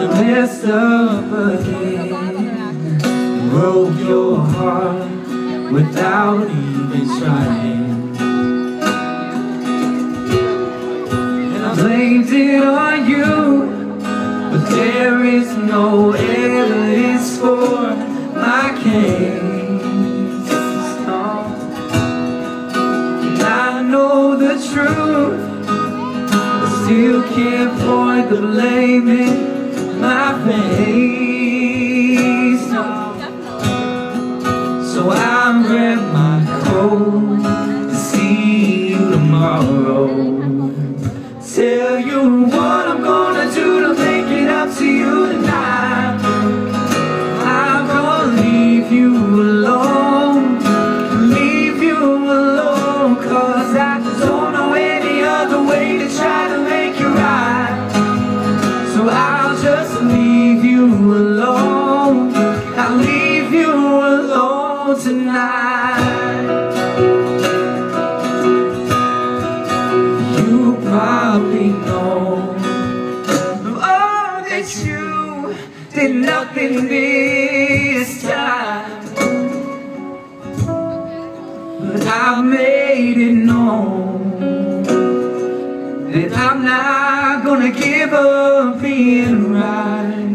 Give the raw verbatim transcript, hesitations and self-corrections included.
I messed up again, broke your heart without even trying, and I blamed it on you, but there is no evidence for my case. Oh. And I know the truth, but still can't point the blame in my face. No. So I'll grab my coat to see you tomorrow. Tell you what I'm gonna do to make it up to you tonight. I'm gonna leave you alone, leave you alone, cause I don't know any other way to try to make you right. So I'll just leave you alone, I'll leave you alone tonight. You probably know oh, that you did nothing this time, but I made it known that I'm not gonna give up being right.